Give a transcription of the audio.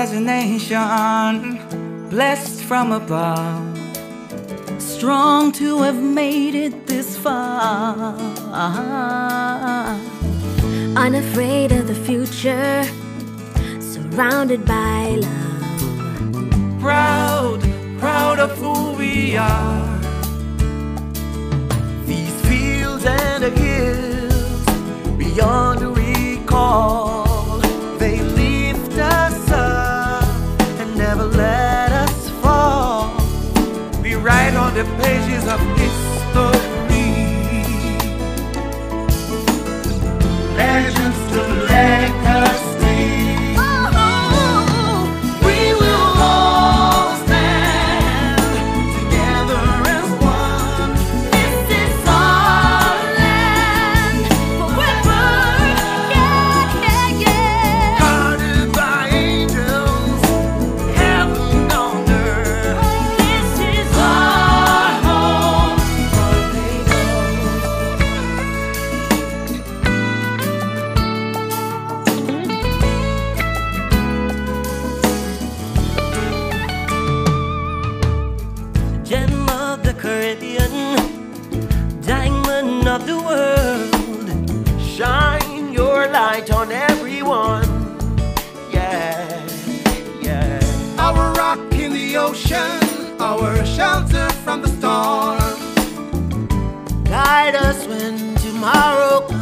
as a nation, blessed from above, strong to have made it this far. Unafraid of the future, surrounded by love. Proud, proud of who we are. These fields and the hills, beyond recall, they lift us up and never let us fall. We write on the pages of history, legends to legacy. Gem of the Caribbean, diamond of the world, shine your light on everyone. Yeah, yeah. Our rock in the ocean, our shelter from the storm. Guide us when tomorrow comes.